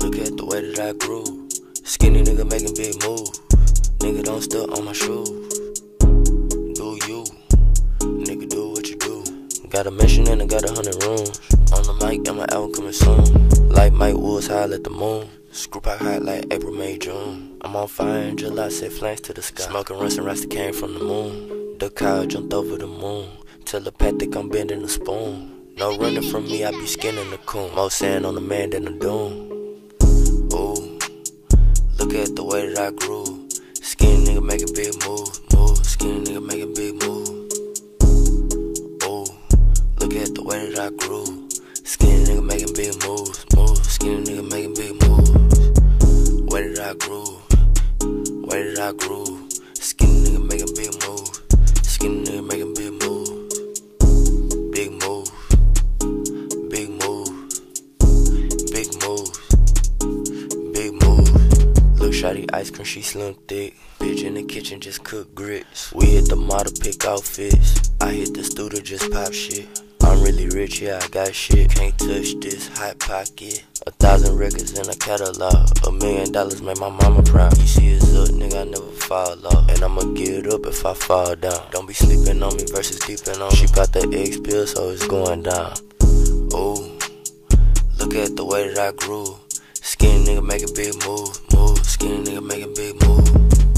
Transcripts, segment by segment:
Look at the way that I grew. Skinny nigga making big moves. Nigga don't step on my shoes. Do you? Nigga do what you do. Got a mansion and I got 100 rooms. On the mic and my album coming soon. Like Mike Woods high at the moon. Screw pack hot like April, May, June. I'm on fire in July, set flames to the sky. Smoking runs and rasta came from the moon. The cow jumped over the moon. Telepathic, I'm bending the spoon. No running from me, I be skinning the coon. More sand on the man than the doom. Ooh, look at the way that I grew. Skinny nigga making big moves, Skinny nigga making big moves. Ooh, look at the way that I grew. Skinny nigga making big moves, Skinny nigga making big moves. Way that I grew, way that I grew. Skinny nigga making big moves, skinny nigga making big moves. Big moves, big moves, big moves, big moves. Look shawty ice cream, she slim thick. Bitch in the kitchen just cook grits. We hit the model pick outfits. I hit the studio just pop shit. I'm really rich, yeah, I got shit. Can't touch this hot pocket. 1,000 records in a catalog. $1 million make my mama proud. You see it's up, nigga, I never fall off. And I'ma get up if I fall down. Don't be sleeping on me versus deeping on me. She got the X pill, so it's going down. Ooh, look at the way that I grew. Skinny nigga making big moves, Skinny nigga making big moves.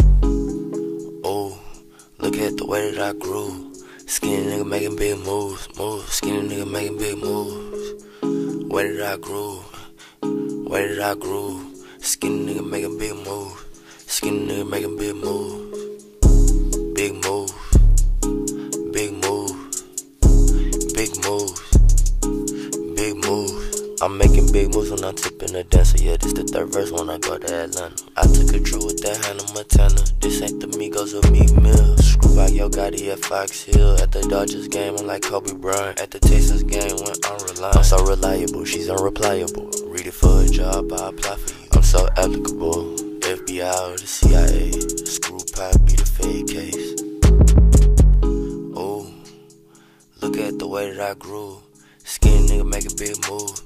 Ooh, look at the way that I grew. Skinny nigga making big moves, Skinny nigga making big moves. Way that I grew, way that I grew. Skinny nigga making big moves, skinny nigga making big moves. Big moves, big moves, big moves, big moves. I'm making big moves when I'm tipping the dancer. Yeah, this the third verse when I go to Atlanta. I took a trip with that Hannah Montana. This ain't the Migos or Meek Mill. Screw by Yo Gotti at Fox Hill. At the Dodgers game, I'm like Kobe Bryant. At the Texas game, when I'm reliant. I'm so reliable, she's unreplayable. Read it for a job, I apply for you. I'm so applicable. FBI or the CIA. Screw pop be the fake case. Ooh, look at the way that I grew. Skinny nigga making big moves,